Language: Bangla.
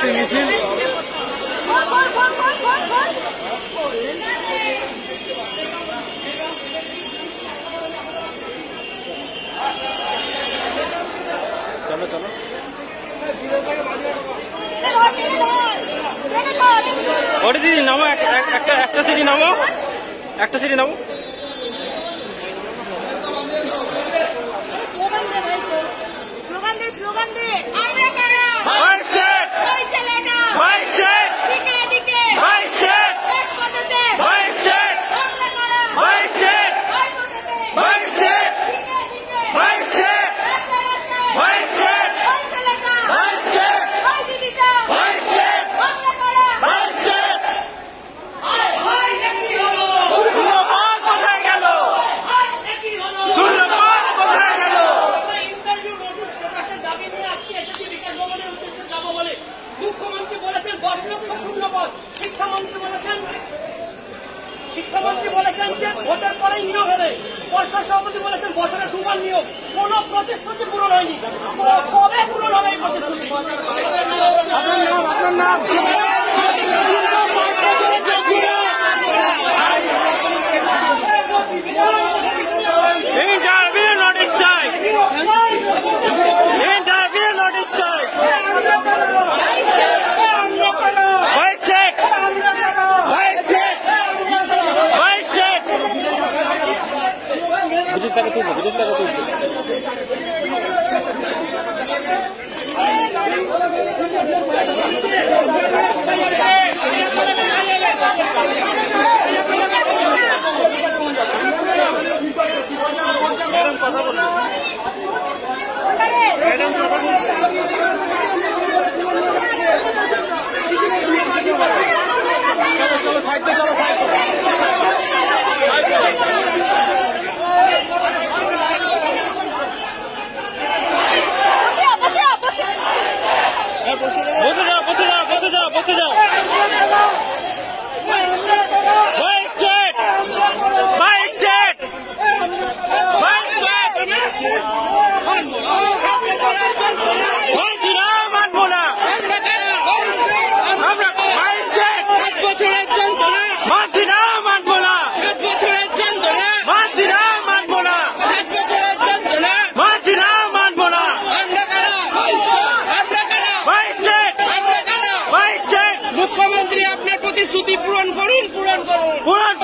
একটি মিছিল চলো চলো ওটি দিদি নামো একটা সিটি নামো একটা সিটি নামো স্লোগান দে শিক্ষামন্ত্রী বলেছেন যে ভোটের পরে নিয়োগ হবে। পর্ষদ সভাপতি বলেছেন বছরে 2 বার নিয়োগ। কোন প্রতিশ্রুতি পূরণ হয়নি। কবে পূরণ হবে এই প্রতিশ্রুতি? আপনার নাম বিদেশ টাকা তুলছে কথা বলুন চলো সাইডে চলো সাইডে বসে যাও মানবো না মুখ্যমন্ত্রী আপনার প্রতিশ্রুতি পূরণ করুন।